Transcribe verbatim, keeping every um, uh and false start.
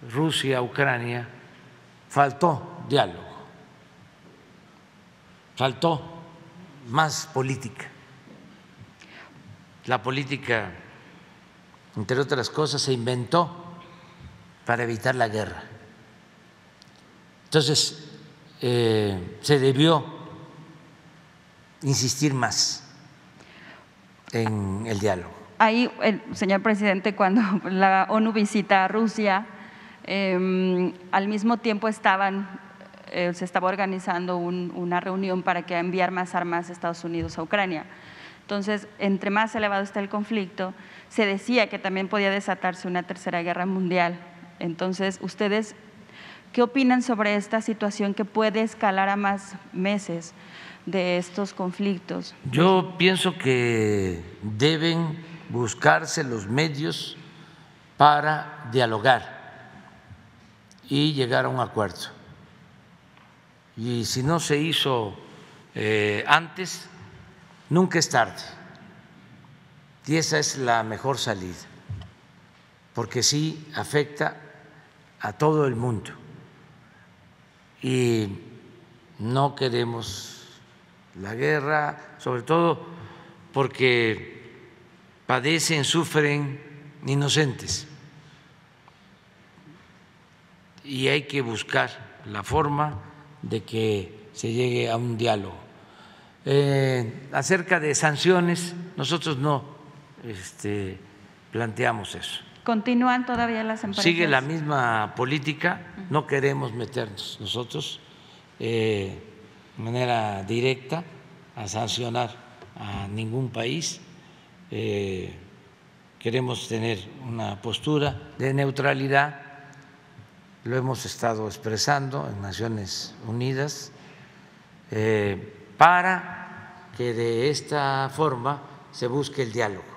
Rusia-Ucrania, faltó diálogo, faltó más política. La política, entre otras cosas, se inventó para evitar la guerra. Entonces, eh, se debió insistir más en el diálogo. Ahí, el señor presidente, cuando la ONU visita a Rusia, eh, al mismo tiempo estaban, eh, se estaba organizando un, una reunión para que enviar más armas a Estados Unidos a Ucrania. Entonces, entre más elevado está el conflicto, se decía que también podía desatarse una tercera guerra mundial. Entonces, ustedes, ¿qué opinan sobre esta situación que puede escalar a más meses de estos conflictos? Yo pienso que deben buscarse los medios para dialogar y llegar a un acuerdo. Y si no se hizo eh, antes, nunca es tarde. Y esa es la mejor salida, porque sí afecta a todo el mundo. Y no queremos la guerra, sobre todo porque padecen, sufren inocentes. Y hay que buscar la forma de que se llegue a un diálogo. Eh, acerca de sanciones, nosotros no este, planteamos eso. ¿Continúan todavía las empresas? Sigue la misma política, no queremos meternos nosotros eh, de manera directa a sancionar a ningún país. Eh, queremos tener una postura de neutralidad, lo hemos estado expresando en Naciones Unidas, eh, para que de esta forma se busque el diálogo.